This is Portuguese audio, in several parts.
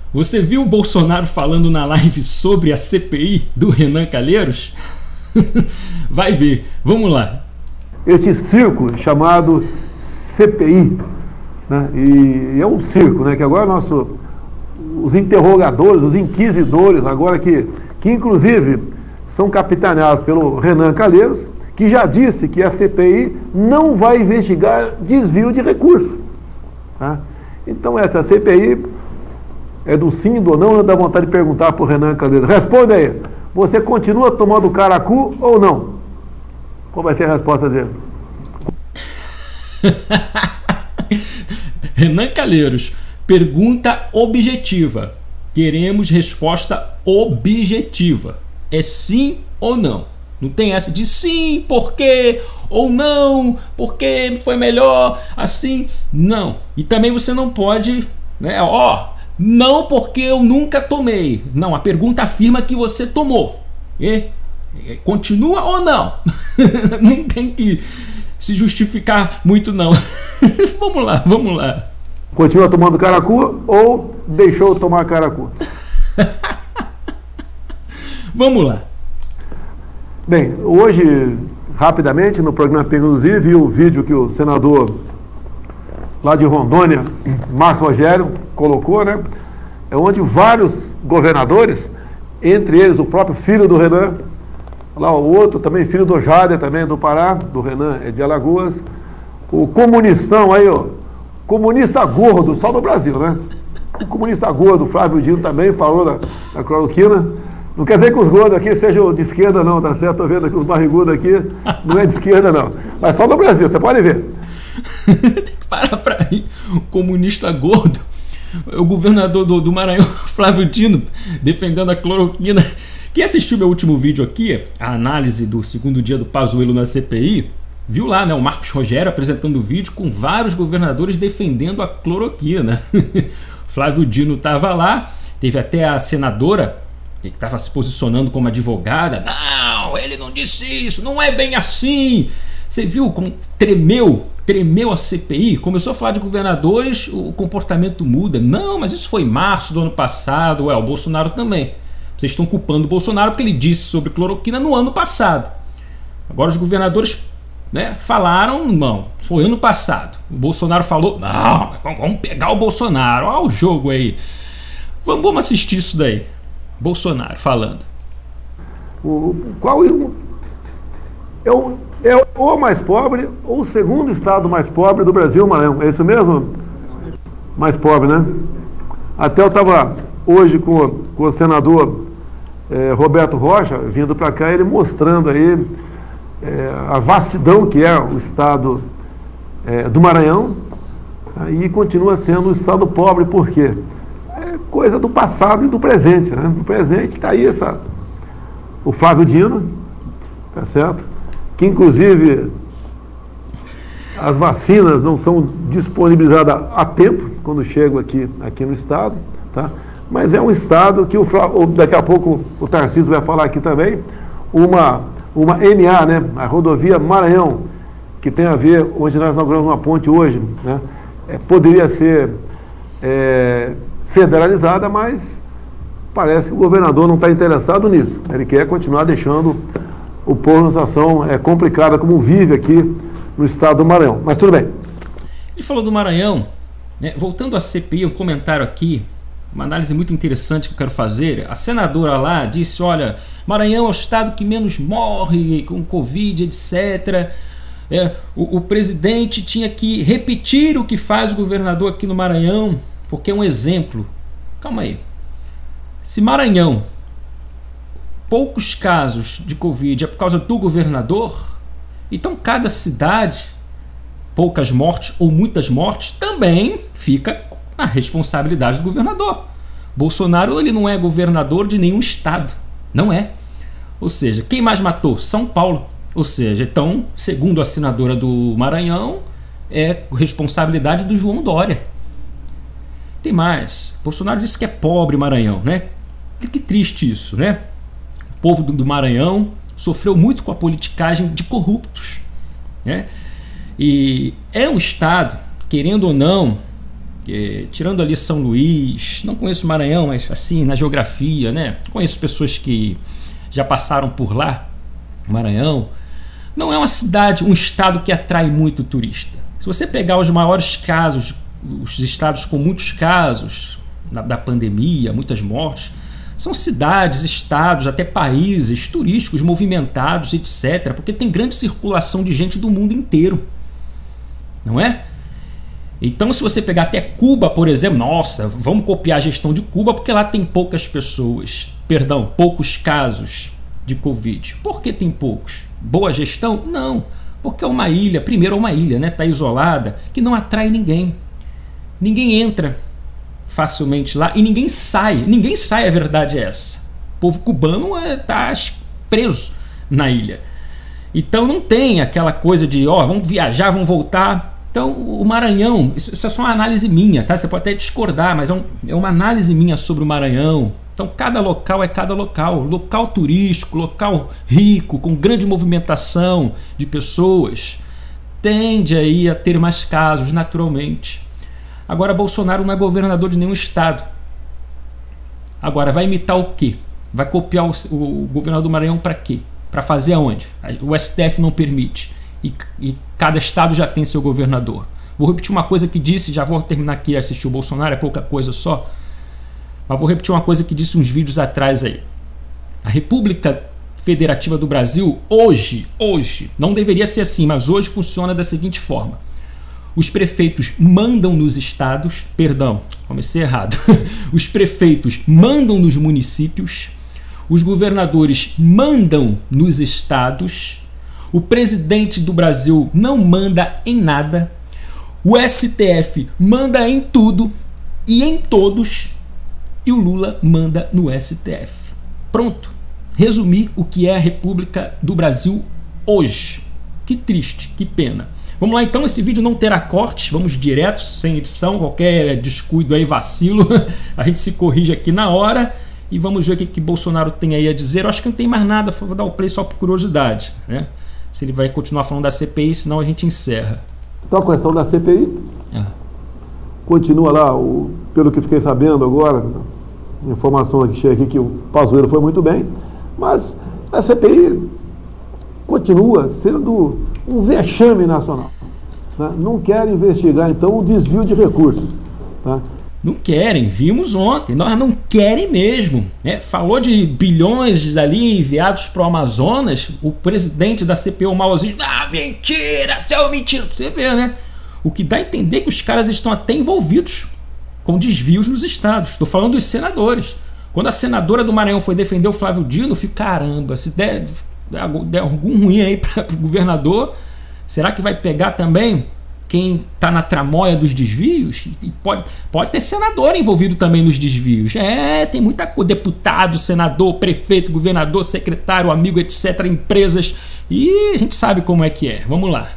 Você viu o Bolsonaro falando na live sobre a CPI do Renan Calheiros? Vai ver, vamos lá. Este circo chamado CPI, né? E é um circo, né? Que agora os interrogadores, os inquisidores, agora que inclusive são capitaneados pelo Renan Calheiros, que já disse que a CPI não vai investigar desvio de recursos. Tá? Então essa CPI é do sim, do não, dá vontade de perguntar para o Renan Calheiros. Responde aí, você continua tomando caracu ou não? Qual vai ser a resposta dele? Renan Calheiros, pergunta objetiva. Queremos resposta objetiva. É sim ou não? Não tem essa de sim, por quê? Ou não, porque foi melhor assim. Não. E também você não pode, né? Não porque eu nunca tomei. Não, a pergunta afirma que você tomou. Continua ou não? Não tem que se justificar muito não. Vamos lá. Continua tomando caracu ou deixou de tomar caracu? Vamos lá. Bem, hoje, rapidamente, no programa Inclusive, viu o vídeo que o senador lá de Rondônia, Marcos Rogério, colocou, né? É onde vários governadores, entre eles o próprio filho do Renan, lá o outro também, filho do Jader, também do Pará, do Renan é de Alagoas, o comunistão aí, ó, comunista gordo, só no Brasil, né? O comunista gordo, Flávio Dino também falou da cloroquina. Não quer dizer que os gordos aqui sejam de esquerda não, tá certo? Estou vendo aqui os barrigudos aqui, não é de esquerda não. Mas só no Brasil, você pode ver. Tem que parar para ir. O comunista gordo, o governador do Maranhão, Flávio Dino, defendendo a cloroquina. Quem assistiu meu último vídeo aqui, a análise do segundo dia do Pazuello na CPI, viu lá, né, o Marcos Rogério apresentando o vídeo com vários governadores defendendo a cloroquina. Flávio Dino estava lá, teve até a senadora que estava se posicionando como advogada. Não, ele não disse isso, não é bem assim. Você viu como tremeu a CPI? Começou a falar de governadores, o comportamento muda. Não, mas isso foi em março do ano passado. O Bolsonaro também. Vocês estão culpando o Bolsonaro porque ele disse sobre cloroquina no ano passado. Agora os governadores, né, falaram, não, foi ano passado. O Bolsonaro falou, não, vamos pegar o Bolsonaro. Olha o jogo aí. Vamos assistir isso daí. Bolsonaro falando. Qual é o mais pobre, ou o segundo estado mais pobre do Brasil, Maranhão? É isso mesmo? Mais pobre, né? Até eu estava hoje com o senador Roberto Rocha, vindo para cá, ele mostrando aí a vastidão que é o estado do Maranhão, e continua sendo um estado pobre, por quê? Coisa do passado e do presente, né? No presente está aí o Flávio Dino, tá certo? Que inclusive as vacinas não são disponibilizadas a tempo quando chegam aqui no estado, tá? Mas é um estado que daqui a pouco o Tarcísio vai falar aqui também, uma MA, né? A rodovia Maranhão, que tem a ver, onde nós inauguramos uma ponte hoje, né? Poderia ser federalizada, mas parece que o governador não está interessado nisso. Ele quer continuar deixando o povo numa situação complicada, como vive aqui no estado do Maranhão. Mas tudo bem. Ele falou do Maranhão, né? Voltando à CPI, um comentário aqui, uma análise muito interessante que eu quero fazer. A senadora lá disse, olha, Maranhão é o estado que menos morre com Covid, etc. O presidente tinha que repetir o que faz o governador aqui no Maranhão, porque é um exemplo. Calma aí. Se Maranhão, poucos casos de Covid é por causa do governador, então cada cidade, poucas mortes ou muitas mortes, também fica na responsabilidade do governador. Bolsonaro, ele não é governador de nenhum estado. Não é. Ou seja, quem mais matou? São Paulo. Ou seja, então, segundo a senadora do Maranhão, é responsabilidade do João Dória. Tem mais. Bolsonaro disse que é pobre Maranhão, né? Que triste isso, né? O povo do Maranhão sofreu muito com a politicagem de corruptos, né? E é um estado, querendo ou não, tirando ali São Luís, não conheço o Maranhão, mas assim, na geografia, né? Conheço pessoas que já passaram por lá. Maranhão não é uma cidade, um estado que atrai muito turista. Se você pegar os maiores casos, os estados com muitos casos da pandemia, muitas mortes, são cidades, estados, até países turísticos movimentados, etc., porque tem grande circulação de gente do mundo inteiro, não é? Então, se você pegar até Cuba, por exemplo, nossa, vamos copiar a gestão de Cuba porque lá tem poucas pessoas, poucos casos de Covid. Por que tem poucos? Boa gestão? Não, porque é uma ilha, primeiro é uma ilha, né? Está isolada, que não atrai ninguém. Ninguém entra facilmente lá e ninguém sai, a verdade é essa. O povo cubano está preso na ilha. Então não tem aquela coisa de, vamos viajar, vamos voltar. Então o Maranhão, isso é só uma análise minha, tá? Você pode até discordar, mas é uma análise minha sobre o Maranhão. Então cada local é cada local, local turístico, local rico, com grande movimentação de pessoas, tende aí a ter mais casos naturalmente. Agora Bolsonaro não é governador de nenhum estado. Agora vai imitar o quê? Vai copiar o governador do Maranhão para quê? Para fazer aonde? O STF não permite. E cada estado já tem seu governador. Vou repetir uma coisa que disse, já vou terminar aqui e assistir o Bolsonaro, é pouca coisa só. Mas vou repetir uma coisa que disse uns vídeos atrás aí. A República Federativa do Brasil, hoje, não deveria ser assim, mas hoje funciona da seguinte forma. Os prefeitos mandam nos estados, comecei errado. Os prefeitos mandam nos municípios, os governadores mandam nos estados, o presidente do Brasil não manda em nada, o STF manda em tudo e em todos, e o Lula manda no STF. Pronto. Resumi o que é a República do Brasil hoje. Que triste, que pena. Vamos lá então, esse vídeo não terá corte, vamos direto, sem edição, qualquer descuido aí, vacilo, a gente se corrige aqui na hora e vamos ver o que Bolsonaro tem aí a dizer. Eu acho que não tem mais nada, vou dar o play só por curiosidade, né? Se ele vai continuar falando da CPI, senão a gente encerra. Então a questão da CPI continua lá, pelo que fiquei sabendo agora, informação que chega aqui que o Pazuello foi muito bem, mas a CPI continua sendo um vexame nacional. Né? Não querem investigar, então, o desvio de recursos. Tá? Não querem, vimos ontem, não querem mesmo. Falou de bilhões ali enviados para o Amazonas, o presidente da CPI, o Mauzinho, mentira, seu mentira. Você vê, né? O que dá a entender que os caras estão até envolvidos com desvios nos estados. Estou falando dos senadores. Quando a senadora do Maranhão foi defender o Flávio Dino, eu fiquei, caramba, se der algum ruim aí para o governador, será que vai pegar também quem está na tramóia dos desvios? E pode ter senador envolvido também nos desvios. Tem muita coisa, deputado, senador, prefeito, governador, secretário, amigo, etc., empresas, e a gente sabe como é que é. Vamos lá.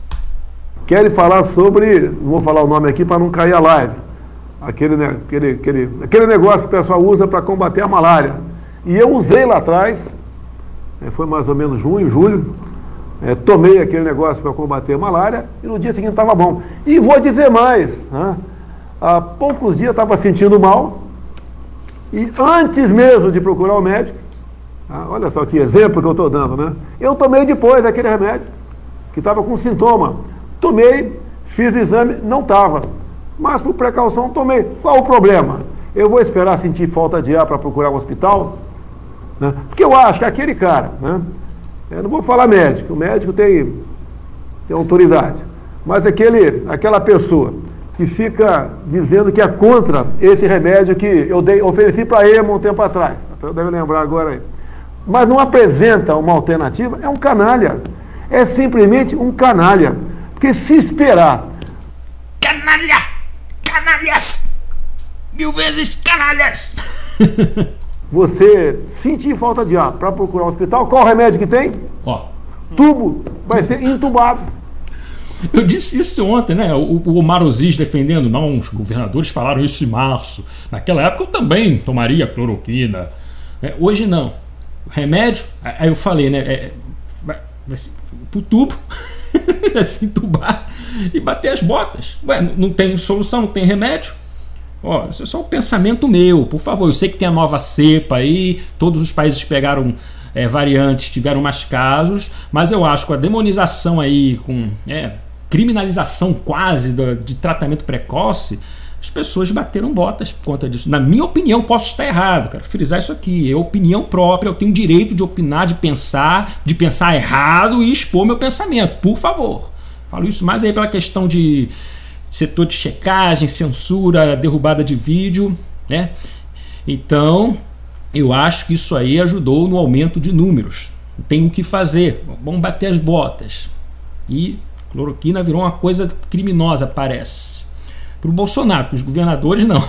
Querem falar sobre, não vou falar o nome aqui para não cair a live, aquele negócio que o pessoal usa para combater a malária. E eu usei lá atrás, foi mais ou menos junho, julho, tomei aquele negócio para combater a malária e no dia seguinte estava bom. E vou dizer mais, né? Há poucos dias eu estava sentindo mal e antes mesmo de procurar o médico, olha só que exemplo que eu estou dando, né? Eu tomei depois aquele remédio que estava com sintoma. Tomei, fiz o exame, não estava, mas por precaução tomei. Qual o problema? Eu vou esperar sentir falta de ar para procurar um hospital? Né? Porque eu acho que aquele cara, né? Eu não vou falar médico, o médico tem autoridade, mas aquela pessoa que fica dizendo que é contra esse remédio que eu ofereci para ele um tempo atrás, deve lembrar agora aí, mas não apresenta uma alternativa, é um canalha, é simplesmente um canalha, porque se esperar... Canalha! Canalhas! 1000 vezes canalhas! Você sentir falta de ar para procurar um hospital, qual o remédio que tem? Tubo, vai ser entubado. Eu disse isso ontem, né? O Omar Aziz defendendo, não, os governadores falaram isso em março. Naquela época eu também tomaria cloroquina. Hoje não. O remédio, aí eu falei, né? Vai ser pro tubo se entubar e bater as botas. Ué, não tem solução, não tem remédio. Ó, isso é só um pensamento meu, por favor. Eu sei que tem a nova cepa aí, todos os países que pegaram variantes tiveram mais casos, mas eu acho que a demonização aí, com criminalização quase de tratamento precoce, as pessoas bateram botas por conta disso. Na minha opinião, posso estar errado, quero frisar isso aqui, é opinião própria, eu tenho direito de opinar, de pensar errado e expor meu pensamento, por favor. Falo isso mais aí pela questão de setor de checagem, censura, derrubada de vídeo, né? Então, eu acho que isso aí ajudou no aumento de números. Não tem o que fazer, vamos bater as botas. E cloroquina virou uma coisa criminosa, parece. Para o Bolsonaro, para os governadores, não.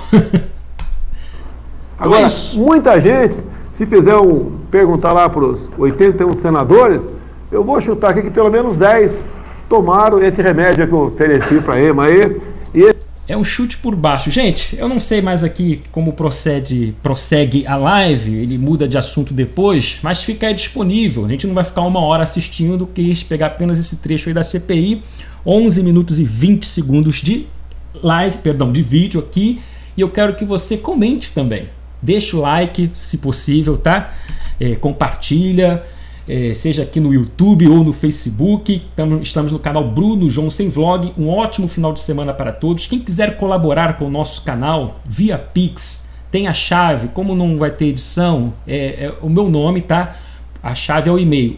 Agora, muita gente, se fizer perguntar lá para os 81 senadores, eu vou chutar aqui que pelo menos 10 tomaram esse remédio que eu ofereci para ele. É um chute por baixo. Gente, eu não sei mais aqui como prossegue a live, ele muda de assunto depois, mas fica aí disponível. A gente não vai ficar 1 hora assistindo, quis pegar apenas esse trecho aí da CPI, 11 minutos e 20 segundos de vídeo aqui, e eu quero que você comente também. Deixa o like, se possível, tá? Compartilha, seja aqui no YouTube ou no Facebook. Estamos no canal Bruno Johnson Vlog. Um ótimo final de semana para todos. Quem quiser colaborar com o nosso canal via Pix, tem a chave. Como não vai ter edição, o meu nome, tá? A chave é o e-mail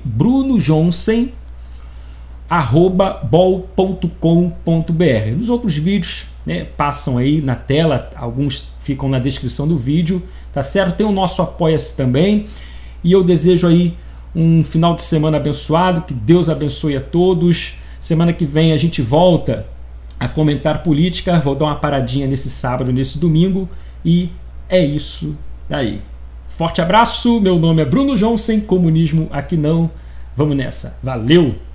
brunojohnson@bol.com.br. Nos outros vídeos, passam aí na tela, alguns ficam na descrição do vídeo, tá certo? Tem o nosso Apoia-se também, e eu desejo aí um final de semana abençoado, que Deus abençoe a todos. Semana que vem a gente volta a comentar política, vou dar uma paradinha nesse sábado, nesse domingo, e é isso aí. Forte abraço, meu nome é Bruno Johnson, comunismo aqui não, vamos nessa, valeu!